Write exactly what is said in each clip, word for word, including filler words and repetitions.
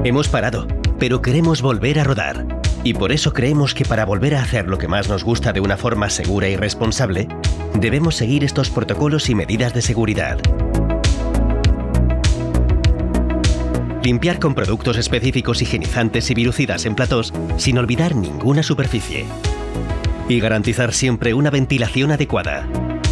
Hemos parado, pero queremos volver a rodar. Y por eso creemos que para volver a hacer lo que más nos gusta de una forma segura y responsable, debemos seguir estos protocolos y medidas de seguridad. Limpiar con productos específicos higienizantes y virucidas en platós sin olvidar ninguna superficie. Y garantizar siempre una ventilación adecuada.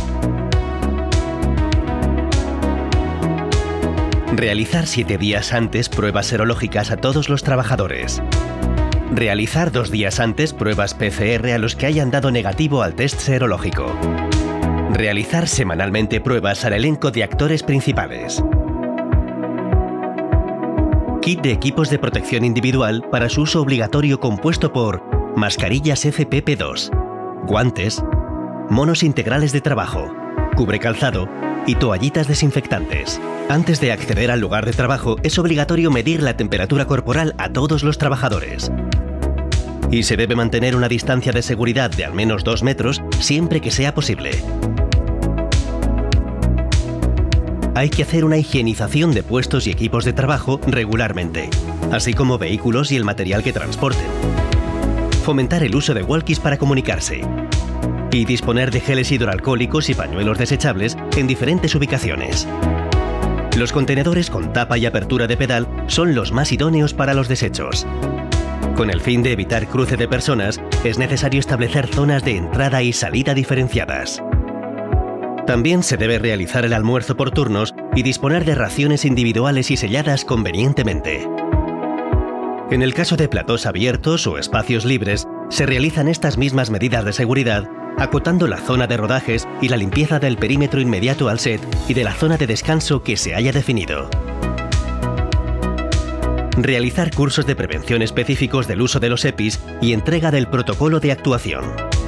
Realizar siete días antes pruebas serológicas a todos los trabajadores. Realizar dos días antes pruebas P C R a los que hayan dado negativo al test serológico. Realizar semanalmente pruebas al elenco de actores principales. Kit de equipos de protección individual para su uso obligatorio compuesto por mascarillas F P P dos, guantes, monos integrales de trabajo, cubrecalzado y toallitas desinfectantes. Antes de acceder al lugar de trabajo es obligatorio medir la temperatura corporal a todos los trabajadores. Y se debe mantener una distancia de seguridad de al menos dos metros siempre que sea posible. Hay que hacer una higienización de puestos y equipos de trabajo regularmente, así como vehículos y el material que transporten. Fomentar el uso de walkies para comunicarse. Y disponer de geles hidroalcohólicos y pañuelos desechables en diferentes ubicaciones. Los contenedores con tapa y apertura de pedal son los más idóneos para los desechos. Con el fin de evitar cruce de personas, es necesario establecer zonas de entrada y salida diferenciadas. También se debe realizar el almuerzo por turnos y disponer de raciones individuales y selladas convenientemente. En el caso de platós abiertos o espacios libres, se realizan estas mismas medidas de seguridad, acotando la zona de rodajes y la limpieza del perímetro inmediato al set y de la zona de descanso que se haya definido. Realizar cursos de prevención específicos del uso de los EPIs y entrega del protocolo de actuación.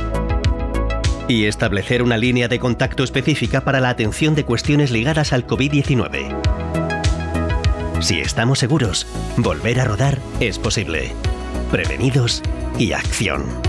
Y establecer una línea de contacto específica para la atención de cuestiones ligadas al COVID diecinueve. Si estamos seguros, volver a rodar es posible. Prevenidos y acción.